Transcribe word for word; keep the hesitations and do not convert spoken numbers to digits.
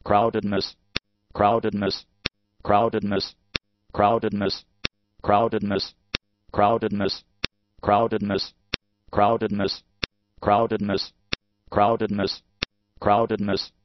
crowdedness, crowdedness, crowdedness, crowdedness, crowdedness, crowdedness, crowdedness, crowdedness, crowdedness, crowdedness, crowdedness,